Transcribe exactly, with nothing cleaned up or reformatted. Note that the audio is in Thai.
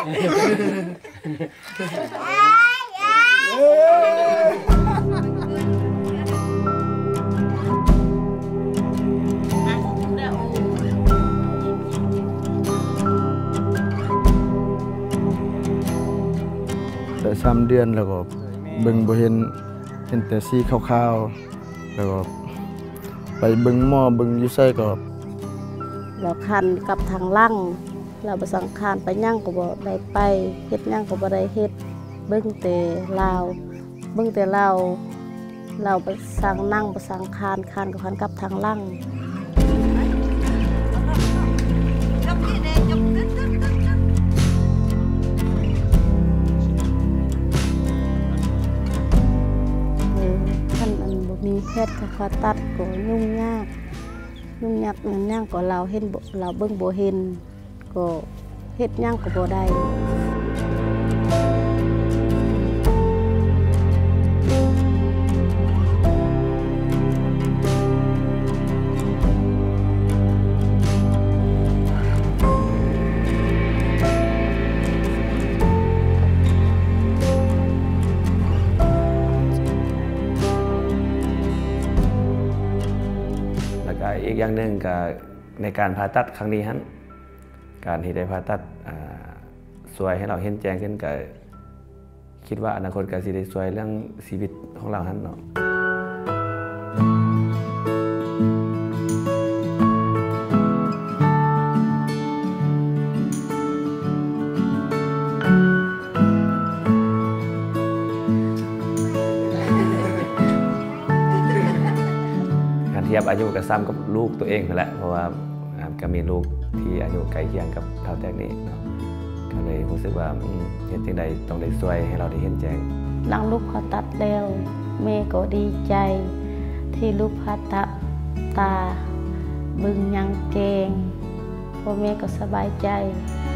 แต่สามเดือนแล้วก็เบิ่งบ่เห็นเห็นแต่สีขาวๆแล้วก็ไปเบิ่งหมอเบิ่งอยู่ไสก็เราคันกับทางล่างเราไปสังขารไปย่างก็บ่ได้ไปเฮ็ดย่างก็บ่ได้เฮ็ดเบิ่งแต่ลาวเบิ่งแต่เราเราไปสั่งนั่งไปสังขารคันกับคันกับทางล่างท่านมันบ่มีแพทย์ผ่าตัดก็ยุ่งยากยุ่งยากนั่นย่างก็เราเห็นเราเบิ่งบ่เห็นก็เฮ็ดย่างก็บ่ได้อีกอย่างหนึ่งก็ในการผ่าตัดครั้งนี้ฮะการที่ได้ผ่าตัดช่วยให้เราเห็นแจ้งขึ้นก็คิดว่าอนาคตก็จะได้ช่วยเรื่องชีวิตของเราฮะเนาะเทียบอายุกับซ้ำกับลูกตัวเองนั่นแหละเพราะว่าก็มีลูกที่อายุใกล้เคียงกับเท่าแตกนี้เนาะก็เลยรู้สึกว่าเห็นจังใดต้องได้ช่วยให้เราได้เห็นแจ้งหลังลูกผ่าตัดแล้วแม่ก็ดีใจที่ลูกผ่าตัดตาบึงยังเกงพ่อแม่ก็สบายใจ